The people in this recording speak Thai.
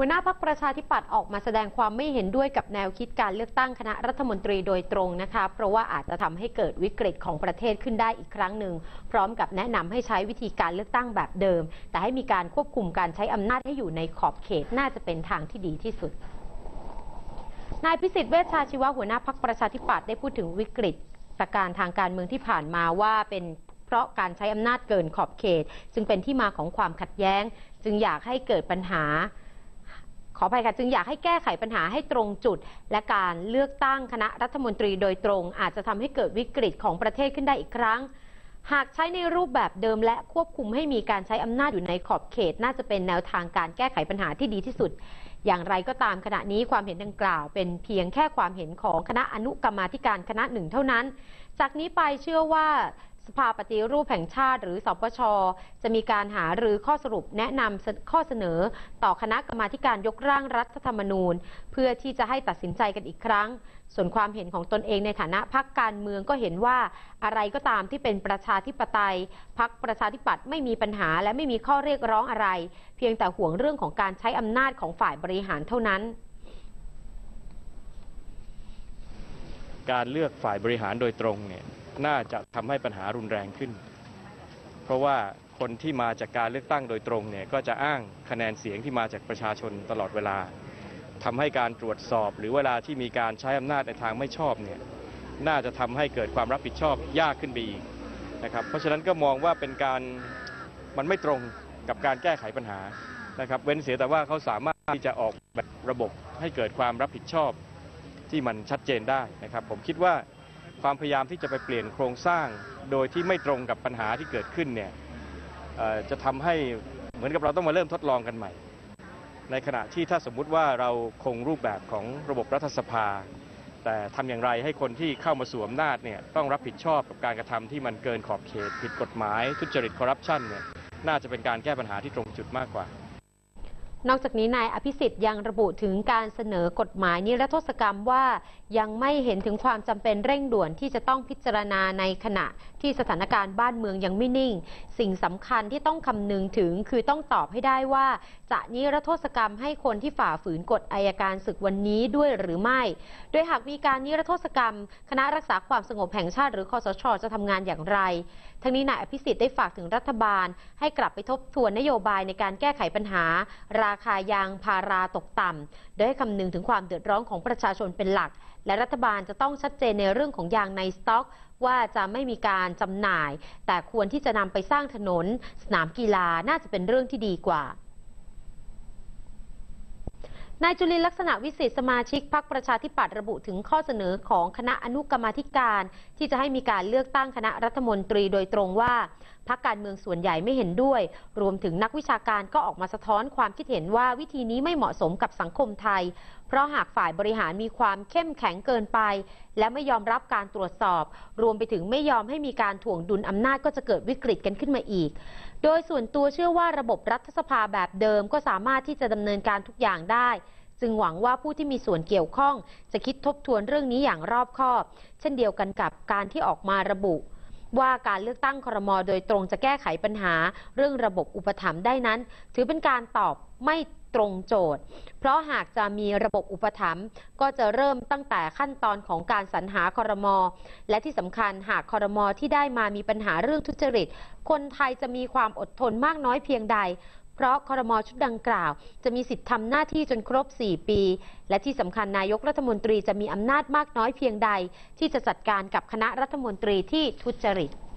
หัวหน้าพรรคประชาธิปัตย์ออกมาแสดงความไม่เห็นด้วยกับแนวคิดการเลือกตั้งคณะรัฐมนตรีโดยตรงนะคะเพราะว่าอาจจะทำให้เกิดวิกฤตของประเทศขึ้นได้อีกครั้งหนึ่งพร้อมกับแนะนำให้ใช้วิธีการเลือกตั้งแบบเดิมแต่ให้มีการควบคุมการใช้อำนาจให้อยู่ในขอบเขตน่าจะเป็นทางที่ดีที่สุดนายพิสิทธิ์เวชชาชีวะหัวหน้าพรรคประชาธิปัตย์ได้พูดถึงวิกฤตการทางการเมืองที่ผ่านมาว่าเป็นเพราะการใช้อำนาจเกินขอบเขตจึงเป็นที่มาของความขัดแย้งจึงอยากให้เกิดปัญหาขออภัยค่ะจึงอยากให้แก้ไขปัญหาให้ตรงจุดและการเลือกตั้งคณะรัฐมนตรีโดยตรงอาจจะทำให้เกิดวิกฤตของประเทศขึ้นได้อีกครั้งหากใช้ในรูปแบบเดิมและควบคุมให้มีการใช้อำนาจอยู่ในขอบเขตน่าจะเป็นแนวทางการแก้ไขปัญหาที่ดีที่สุดอย่างไรก็ตามขณะนี้ความเห็นดังกล่าวเป็นเพียงแค่ความเห็นของคณะอนุกรรมาธิการคณะหนึ่งเท่านั้นจากนี้ไปเชื่อว่าสภาปฏิรูปแห่งชาติหรือสปช.จะมีการหารือข้อสรุปแนะนำข้อเสนอต่อคณะกรรมาธิการยกร่างรัฐธรรมนูญเพื่อที่จะให้ตัดสินใจกันอีกครั้งส่วนความเห็นของตนเองในฐานะพรรคการเมืองก็เห็นว่าอะไรก็ตามที่เป็นประชาธิปไตยพรรคประชาธิปัตย์ไม่มีปัญหาและไม่มีข้อเรียกร้องอะไรเพียงแต่ห่วงเรื่องของการใช้อำนาจของฝ่ายบริหารเท่านั้นการเลือกฝ่ายบริหารโดยตรงเนี่ยน่าจะทำให้ปัญหารุนแรงขึ้นเพราะว่าคนที่มาจากการเลือกตั้งโดยตรงเนี่ยก็จะอ้างคะแนนเสียงที่มาจากประชาชนตลอดเวลาทำให้การตรวจสอบหรือเวลาที่มีการใช้อำนาจในทางไม่ชอบเนี่ยน่าจะทำให้เกิดความรับผิดชอบยากขึ้นไปอีกนะครับเพราะฉะนั้นก็มองว่าเป็นการมันไม่ตรงกับการแก้ไขปัญหานะครับเว้นเสียแต่ว่าเขาสามารถที่จะออกแบบระบบให้เกิดความรับผิดชอบที่มันชัดเจนได้นะครับผมคิดว่าความพยายามที่จะไปเปลี่ยนโครงสร้างโดยที่ไม่ตรงกับปัญหาที่เกิดขึ้นเนี่ยจะทำให้เหมือนกับเราต้องมาเริ่มทดลองกันใหม่ในขณะที่ถ้าสมมุติว่าเราคงรูปแบบของระบบรัฐสภาแต่ทำอย่างไรให้คนที่เข้ามาสวมอำนาจเนี่ยต้องรับผิดชอบกับการกระทำที่มันเกินขอบเขตผิดกฎหมายทุจริตคอร์รัปชันเนี่ยน่าจะเป็นการแก้ปัญหาที่ตรงจุดมากกว่านอกจากนี้นายอภิสิทธิ์ยังระบุถึงการเสนอกฎหมายนิรโทษกรรมว่ายังไม่เห็นถึงความจำเป็นเร่งด่วนที่จะต้องพิจารณาในขณะที่สถานการณ์บ้านเมืองยังไม่นิ่งสิ่งสำคัญที่ต้องคำนึงถึงคือต้องตอบให้ได้ว่าจะนิรโทษกรรมให้คนที่ฝ่าฝืนกฎอัยการศึกวันนี้ด้วยหรือไม่โดยหากมีการนิรโทษกรรมคณะรักษาความสงบแห่งชาติหรือคสช.จะทำงานอย่างไรทั้งนี้นายอภิสิทธิ์ได้ฝากถึงรัฐบาลให้กลับไปทบทวนนโยบายในการแก้ไขปัญหาราคายางพาราตกต่ำโดยให้คำนึงถึงความเดือดร้อนของประชาชนเป็นหลักและรัฐบาลจะต้องชัดเจนในเรื่องของยางในสต็อกว่าจะไม่มีการจำหน่ายแต่ควรที่จะนำไปสร้างถนนสนามกีฬาน่าจะเป็นเรื่องที่ดีกว่านายจุลินทร์ลักษณะวิสิทธิ์สมาชิกพรรคประชาธิปัตย์ระบุถึงข้อเสนอของคณะอนุกรรมาธิการที่จะให้มีการเลือกตั้งคณะรัฐมนตรีโดยตรงว่าพรรคการเมืองส่วนใหญ่ไม่เห็นด้วยรวมถึงนักวิชาการก็ออกมาสะท้อนความคิดเห็นว่าวิธีนี้ไม่เหมาะสมกับสังคมไทยเพราะหากฝ่ายบริหารมีความเข้มแข็งเกินไปและไม่ยอมรับการตรวจสอบรวมไปถึงไม่ยอมให้มีการถ่วงดุลอำนาจก็จะเกิดวิกฤตกันขึ้นมาอีกโดยส่วนตัวเชื่อว่าระบบรัฐสภาแบบเดิมก็สามารถที่จะดำเนินการทุกอย่างได้จึงหวังว่าผู้ที่มีส่วนเกี่ยวข้องจะคิดทบทวนเรื่องนี้อย่างรอบคอบเช่นเดียวกันกับการที่ออกมาระบุว่าการเลือกตั้งครม.โดยตรงจะแก้ไขปัญหาเรื่องระบบอุปถัมภ์ได้นั้นถือเป็นการตอบไม่ตรงโจทย์เพราะหากจะมีระบบอุปถัมภ์ก็จะเริ่มตั้งแต่ขั้นตอนของการสรรหาครม.และที่สำคัญหากครม.ที่ได้มามีปัญหาเรื่องทุจริตคนไทยจะมีความอดทนมากน้อยเพียงใดเพราะครม.ชุดดังกล่าวจะมีสิทธิทำหน้าที่จนครบ 4 ปีและที่สำคัญนายกรัฐมนตรีจะมีอำนาจมากน้อยเพียงใดที่จะจัดการกับคณะรัฐมนตรีที่ทุจริต